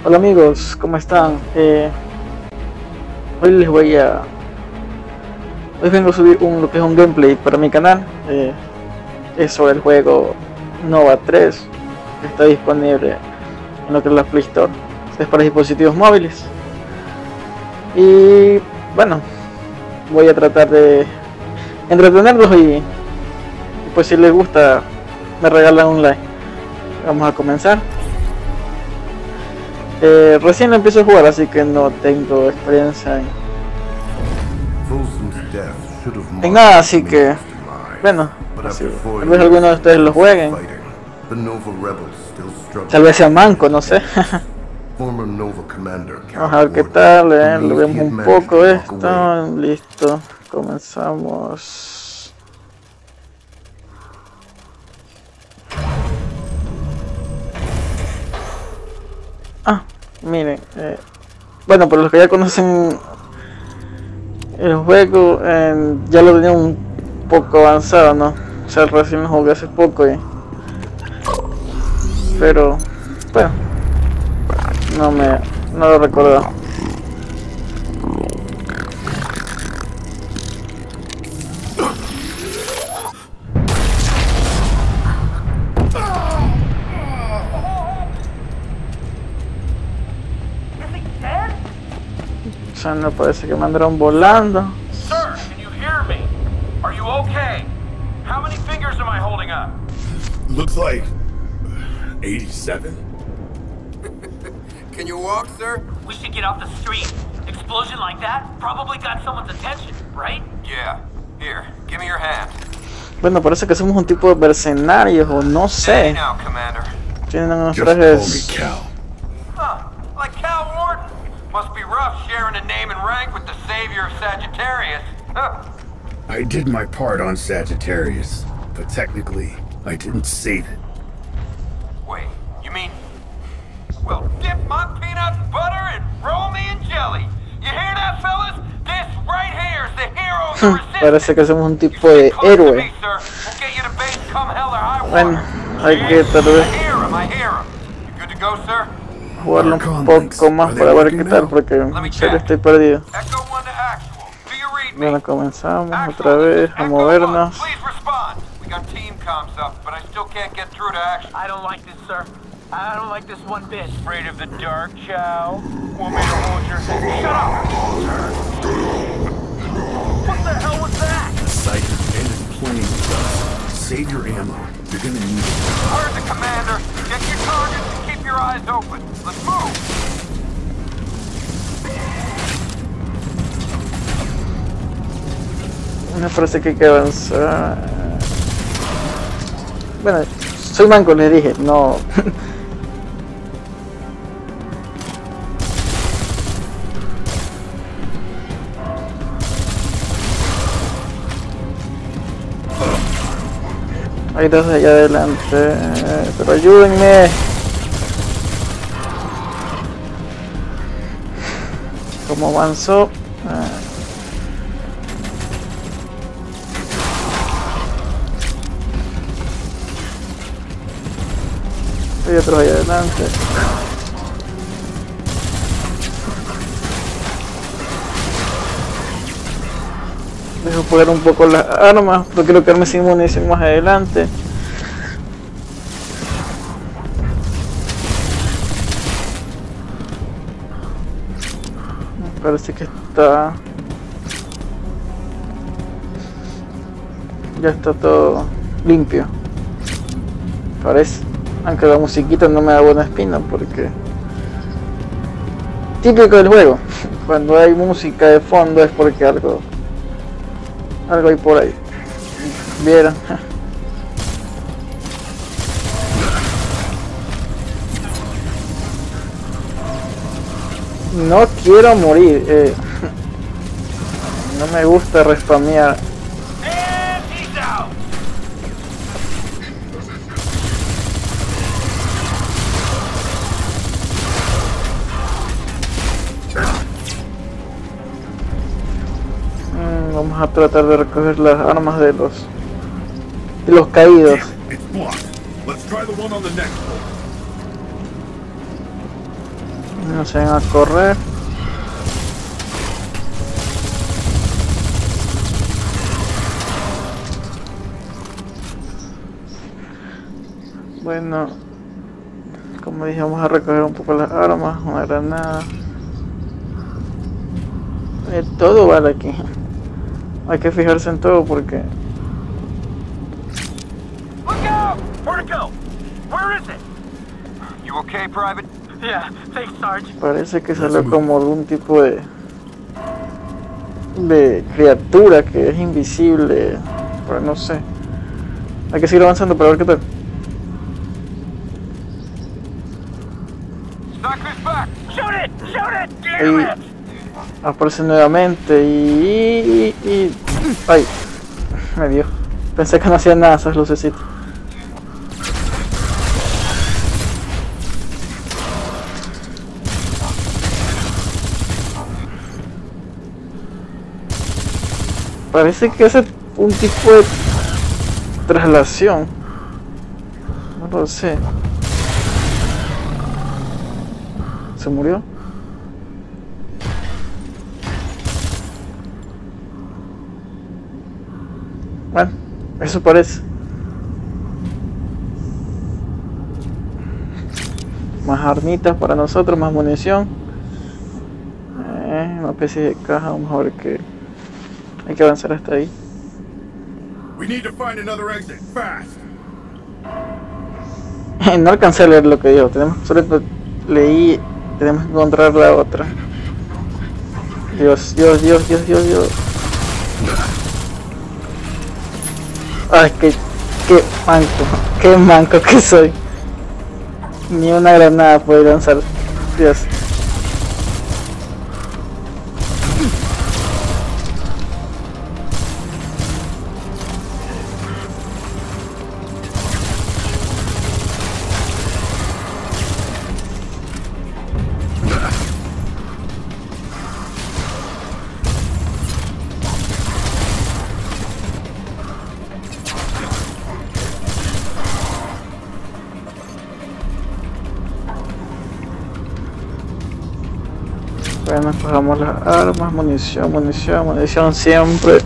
Hola amigos, ¿cómo están? Hoy les voy a... Hoy vengo a subir lo que es un gameplay para mi canal. Es sobre el juego Nova 3, que está disponible en lo que es la Play Store. Es para dispositivos móviles. Y bueno, voy a tratar de entretenerlos y pues si les gusta me regalan un like. Vamos a comenzar. Recién empiezo a jugar, así que no tengo experiencia en nada, así que bueno, tal vez alguno de ustedes lo jueguen, tal vez sea manco, no sé. Vamos a ver qué tal, lo vemos un poco esto, listo, comenzamos. Miren, bueno, para los que ya conocen el juego, ya lo tenía un poco avanzado, ¿no? O sea, recién lo jugué hace poco, pero bueno, no lo recuerdo. No parece que me andaron volando. Sir, can you hear me? Are you okay? How many fingers am I holding up? Looks like 87. Can you walk, sir? We should get off the street. Explosion like that probably got someone's attention, right? Yeah. Here, give me your hand. Bueno, parece que somos un tipo de mercenarios o no sé. Now, Commander. Tienen unos Just call trajes. me Cal. Huh, like Cal Warden. Must be rough sharing a name and rank with the savior of Sagittarius. Huh. I did my part on Sagittarius, but technically, I didn't save it. Wait, you mean... Well, dip my peanut butter and roll me in jelly. You hear that, fellas? This right here is the hero of the resistance. Parece que somos un tipo de héroe. Bueno, hay que tal vez jugarlo un poco más para ver qué tal, porque en serio estoy perdido. Bueno, comenzamos otra vez a movernos. I don't like this, sir. I don't like this one bit. Afraid of the dark, Chow? Want me to hold your hand? Shut up! What the hell was that? The site is playing with us. Save your ammo. You're gonna need it. Heard the commander. Get your targets and keep your eyes open. Let's move. Me parece que hay que avanzar. Bueno, soy manco, les dije, no. Hay dos allá adelante, pero ayúdenme. ¿Cómo avanzó? Hay otros allá adelante. Dejo poner un poco las armas, pero quiero quedarme sin munición más adelante. Me parece que ya está todo limpio. Parece, aunque la musiquita no me da buena espina porque típico del juego. Cuando hay música de fondo es porque algo hay por ahí. ¿Vieron? No quiero morir. No me gusta respamear. Vamos a tratar de recoger las armas de los caídos. It's blocked. Let's try the one on the next floor. No se van a correr. Bueno, como dije, vamos a recoger un poco las armas, una granada. Todo vale aquí. Hay que fijarse en todo porque... Look out! Where'd it go? Where is it? You okay, Private? Yeah, thanks, Sarge. parece que salió como algún tipo de criatura que es invisible, pero no sé. Hay que seguir avanzando para ver qué tal. Stalker's back! Shoot it! Shoot it! Ahí Damn it! aparece nuevamente y... ¡Ay! Me dio. Pensé que no hacían nada esas lucecitas. Parece que hace un tipo de traslación. No lo sé. ¿Se murió? Bueno, eso parece. Más armitas para nosotros, más munición. Una especie de caja, vamos a ver qué. Hay que avanzar hasta ahí. We need to find another exit, fast. No alcancé a leer lo que dijo. Solo leí. Tenemos que encontrar la otra. Dios. Ay, qué manco que soy. Ni una granada puede lanzar. Dios. Bueno, cogamos las armas, munición siempre.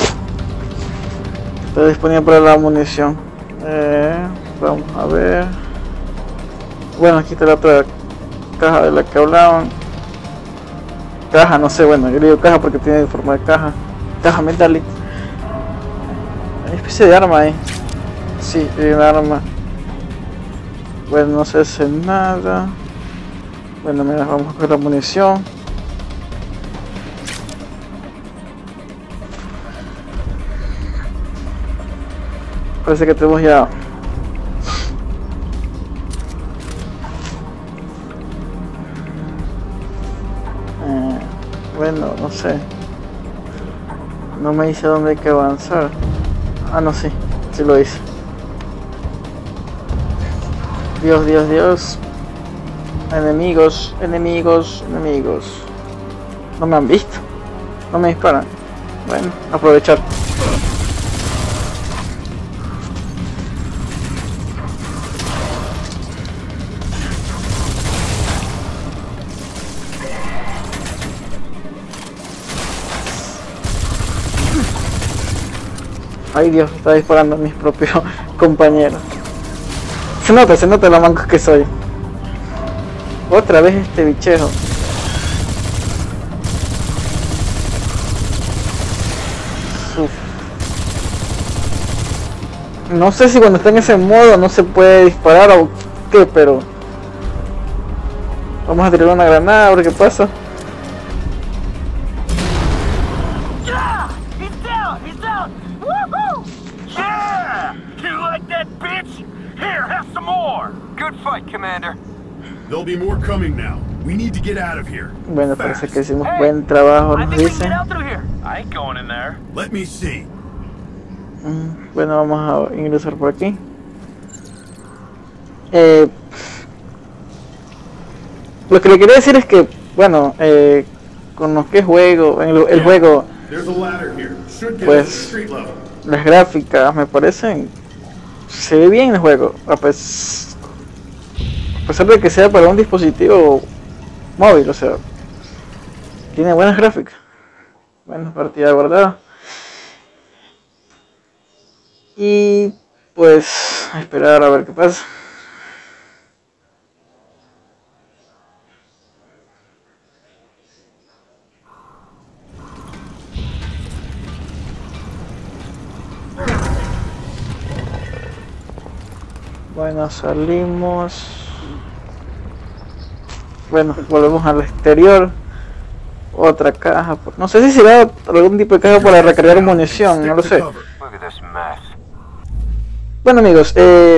Está disponible para la munición. Vamos a ver. Bueno, aquí está la otra caja de la que hablaban. Caja, no sé, bueno, yo le digo caja porque tiene forma de caja. Caja metálica. Hay una especie de arma ahí. Sí, hay una arma. Bueno, no se hace nada. Bueno, mira, vamos a coger la munición. Parece que tenemos ya bueno, no sé, no me dice dónde hay que avanzar. Ah, no, sí lo hice. Dios, enemigos. No me han visto, no me disparan. Bueno, aprovechar. Ay, Dios, está disparando a mis propios compañeros. Se nota la manca que soy. Otra vez este bichejo. Uf. No sé si cuando está en ese modo no se puede disparar o qué, pero... Vamos a tirar una granada, a ver qué pasa. Good fight, Commander. There'll be more coming now. We need to get out of here. Bueno, parece que hicimos buen trabajo, nos dicen. I ain't going in there. Let me see. Bueno, vamos a ingresar por aquí. Lo que le quería decir es que, bueno, con lo que juego, el juego, pues las gráficas me parecen, se ve bien el juego, a pesar de que sea para un dispositivo, móvil, o sea, tiene buenas gráficas, buena partida guardada. Y pues a esperar a ver qué pasa. Bueno, salimos. Bueno, volvemos al exterior. Otra caja. No sé si será algún tipo de caja para recargar munición, no lo sé. Look at this mess. Bueno amigos,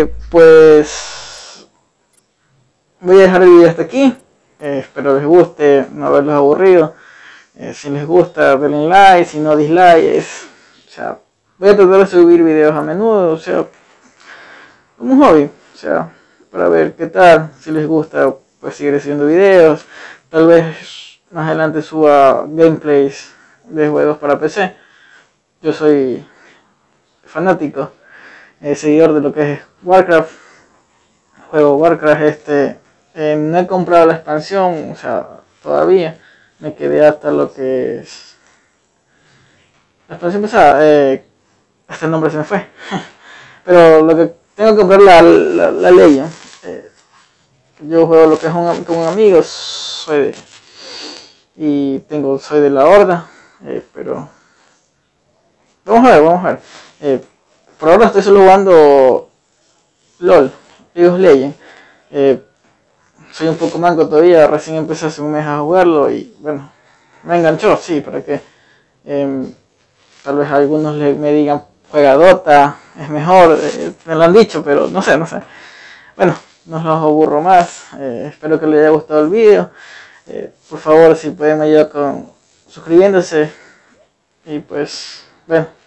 pues voy a dejar el video hasta aquí. Espero les guste, no haberlos aburrido. Si les gusta, denle like, si no dislike. O sea, voy a tratar de subir videos a menudo, o sea, como un hobby, o sea, para ver qué tal. Si les gusta, pues seguiré subiendo videos. Tal vez más adelante suba gameplays de juegos para PC. Yo soy fanático, seguidor de lo que es Warcraft. Juego Warcraft, no he comprado la expansión, o sea, todavía. Me quedé hasta lo que es la expansión pasada, hasta el nombre se me fue. Pero lo que tengo que comprar la Legion. Yo juego lo que es con un amigo, soy de la Horda, pero vamos a ver. Por ahora estoy solo jugando LOL, League of Legends. Soy un poco manco todavía, recién empecé hace un mes a jugarlo y bueno, me enganchó, sí, para que tal vez algunos me digan juega Dota, es mejor, me lo han dicho, pero no sé. Bueno, no los aburro más, espero que les haya gustado el video. Por favor, si pueden me ayudar con suscribiéndose y pues, bueno.